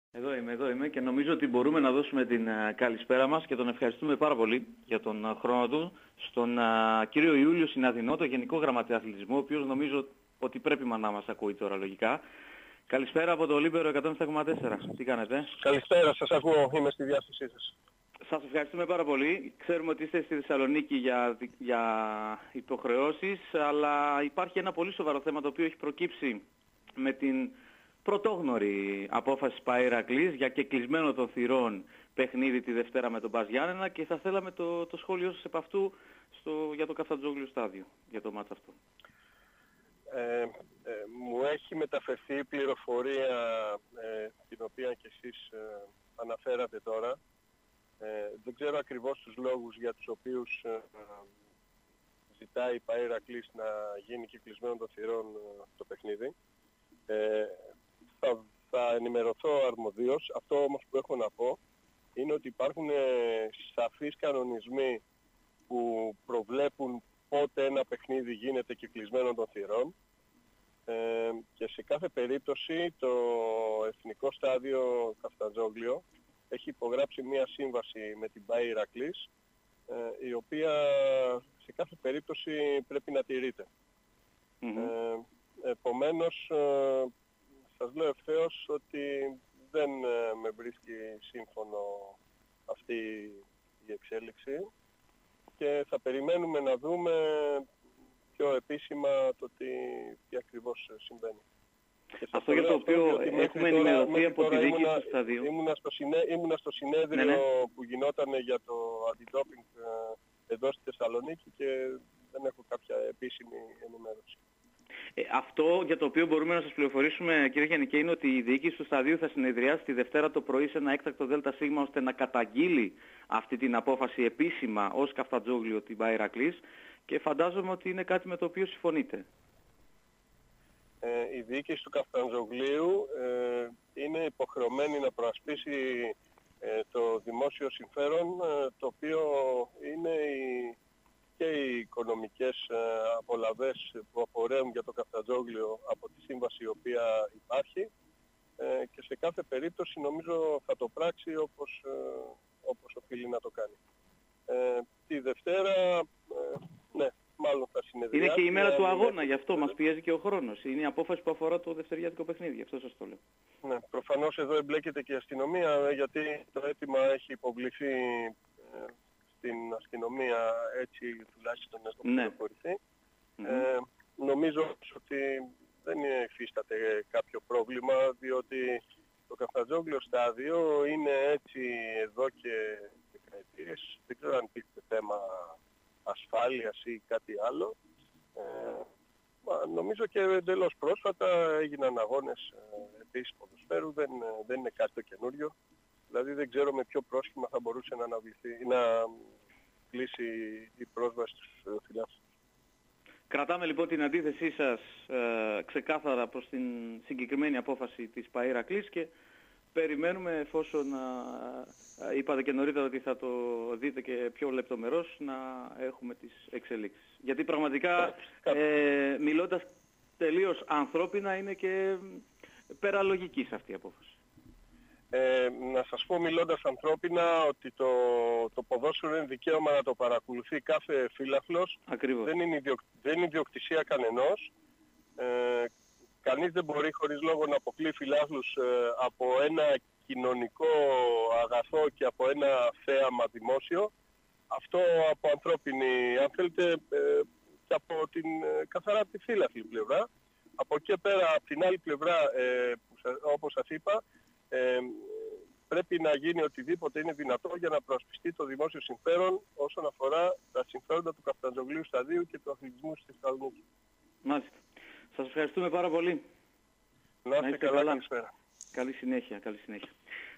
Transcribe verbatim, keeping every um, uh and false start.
Εδώ είμαι, εδώ είμαι και νομίζω ότι μπορούμε να δώσουμε την uh, καλησπέρα μας και τον ευχαριστούμε πάρα πολύ για τον uh, χρόνο του στον uh, κύριο Ιούλιο Συναδεινό, το Γενικό Γραμματέα Αθλητισμού, ο οποίος νομίζω ότι πρέπει να μας ακούει τώρα λογικά. Καλησπέρα από το Λίμπερο εκατόν επτά κόμμα τέσσερα. Τι κάνετε? Καλησπέρα, σας ακούω, είμαι στη διάθεσή σας. Σας ευχαριστούμε πάρα πολύ. Ξέρουμε ότι είστε στη Θεσσαλονίκη για, για υποχρεώσεις, αλλά υπάρχει ένα πολύ σοβαρό θέμα το οποίο έχει προκύψει με την πρωτόγνωρη απόφαση ΠΑΕ Ηρακλής για κεκλεισμένο των θυρών παιχνίδι τη Δευτέρα με τον Μπας Γιάννενα και θα θέλαμε το, το σχόλιο σας επ' αυτού στο, για το Καφτατζόγλιο στάδιο, για το μάτς αυτό. Ε, ε, μου έχει μεταφερθεί πληροφορία ε, την οποία και εσείς ε, αναφέρατε τώρα. Ε, δεν ξέρω ακριβώς τους λόγους για τους οποίους ε, ζητάει η ΠΑΕ Ηρακλής να γίνει κεκλεισμένο των θυρών ε, το παιχνίδι. Ε, θα, θα ενημερωθώ αρμοδίως. Αυτό όμως που έχω να πω είναι ότι υπάρχουν ε, σαφείς κανονισμοί που προβλέπουν πότε ένα παιχνίδι γίνεται κεκλεισμένο των θυρών ε, και σε κάθε περίπτωση το Εθνικό Στάδιο Καφτατζόγλιο έχει υπογράψει μία σύμβαση με την ΠΑΕ Ηρακλής ε, η οποία σε κάθε περίπτωση πρέπει να τηρείται. Mm-hmm. Ε, επομένως ε, σας λέω ευθέως ότι δεν ε, με βρίσκει σύμφωνο αυτή η εξέλιξη και θα περιμένουμε να δούμε πιο επίσημα το τι, τι ακριβώς συμβαίνει. Αυτό για το οποίο έχουμε ενημερωθεί από τη διοίκηση του σταδίου. Ήμουνα στο, συνέ, ήμουνα στο συνέδριο ναι, ναι. που γινόταν για το αντιτόπινγκ εδώ στη Θεσσαλονίκη και δεν έχω κάποια επίσημη ενημέρωση. Ε, αυτό για το οποίο μπορούμε να σας πληροφορήσουμε, κύριε Γενικέ, είναι ότι η διοίκηση του σταδίου θα συνεδριάσει τη Δευτέρα το πρωί σε ένα έκτακτο ΔΣ ώστε να καταγγείλει αυτή την απόφαση επίσημα ως Καφτατζόγλιο την ΠΑΕ Ηρακλής και φαντάζομαι ότι είναι κάτι με το οποίο συμφωνείτε. Ε, η διοίκηση του Καφτατζογλίου ε, είναι υποχρεωμένη να προασπίσει ε, το δημόσιο συμφέρον ε, το οποίο είναι η, και οι οικονομικές ε, απολαβές που απορρέουν για το Καφτατζόγλιο από τη σύμβαση η οποία υπάρχει ε, και σε κάθε περίπτωση νομίζω θα το πράξει όπως, ε, όπως οφείλει να το κάνει. Ε, τη Δευτέρα, ε, ναι. Μάλλον θα είναι και η ημέρα του αγώνα, γι' αυτό μας πιέζει και ο χρόνος. Είναι η απόφαση που αφορά το δευτεριάτικο παιχνίδι, γι' αυτό σας το λέω. Ναι, προφανώς εδώ εμπλέκεται και η αστυνομία, γιατί το αίτημα έχει υποβληθεί ε, στην αστυνομία, έτσι τουλάχιστον έχω πληροφορηθεί. Ναι. Ε, νομίζω ότι δεν υφίσταται κάποιο πρόβλημα, διότι το Καφτατζόγλιο στάδιο είναι έτσι εδώ και δεκαετίες. Δεν ξέρω αν υπήρχε θέμα ασφάλειας ή κάτι άλλο. Ε, νομίζω και εντελώς πρόσφατα έγιναν αγώνες ε, επίσης ποδοσφαίρου, δεν, δεν είναι κάτι το καινούριο. Δηλαδή δεν ξέρω με ποιο πρόσχημα θα μπορούσε να αναβληθεί, να κλείσει η πρόσβαση στους φιλάθλους. Κρατάμε λοιπόν την αντίθεσή σας ε, ξεκάθαρα προς την συγκεκριμένη απόφαση της ΠΑΕ Ηρακλής και περιμένουμε, εφόσον ε, είπατε και νωρίτερα ότι θα το δείτε και πιο λεπτομερώς, να έχουμε τις εξελίξεις. Γιατί πραγματικά, ε, μιλώντας τελείως ανθρώπινα, είναι και πέρα λογικής αυτή η απόφαση. Ε, να σας πω μιλώντας ανθρώπινα ότι το, το ποδόσφαιρο είναι δικαίωμα να το παρακολουθεί κάθε φίλαθλος. Ακριβώς. Δεν είναι, ιδιοκ, δεν είναι ιδιοκτησία κανενός. Ε, Κανείς δεν μπορεί χωρίς λόγο να αποκλεί φιλάθλους ε, από ένα κοινωνικό αγαθό και από ένα θέαμα δημόσιο. Αυτό από ανθρώπινη, αν θέλετε, ε, και από την ε, καθαρά τη φύλαθλη πλευρά. Από εκεί πέρα, από την άλλη πλευρά, ε, που σας, όπως σας είπα, ε, πρέπει να γίνει οτιδήποτε είναι δυνατό για να προασπιστεί το δημόσιο συμφέρον όσον αφορά τα συμφέροντα του Καφτατζογλίου σταδίου και του αθλητισμού στη Θεσσαλονίκη. Μάλιστα. Σας ευχαριστούμε πάρα πολύ. Να είστε καλά, καλησπέρα. Καλή συνέχεια, καλή συνέχεια.